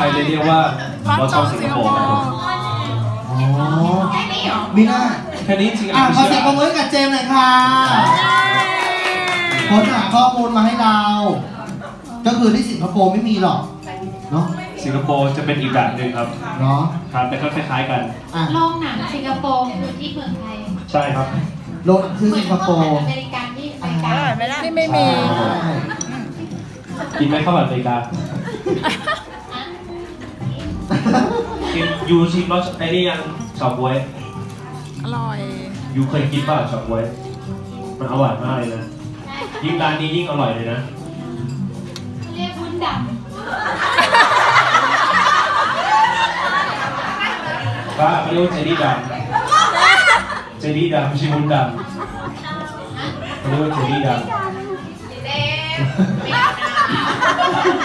ยเลยเรียกว่าเราชอบสิงคโปร์อ๋อมีหน้าแค่นี้จริงขอเสียงปรบมือกับเจมส์หน่อยค่ะค้นหาข้อมูลมาให้เราก็คือที่สิงคโปร์ไม่มีหรอกเนาะสิงคโปร์จะเป็นอีกแบบหนึ่งครับเนาะครับแต่ก็คล้ายๆกันโรงหนังสิงคโปร์คือที่เมืองไทยใช่ครับโรงคือสิงคโปร์อเมริกันที่อเมริกาที่ไม่มีกินไหมข้าวผัดอเมริกากินยูชิมรสไอ้นี่ยังเฉาก๊วยอร่อยยูเคยกินป่ะเฉาก๊วยมันอร่อยมากเลยนะยิ่งร้านนี้ยิ่งอร่อยเลยนะเรียกวุ้นดำป้าเขาเรียกว่าเจดี้ดำเจดี้ดำไม่ใช่วุ้นดำเขาเรียกว่าเจดี้ดำ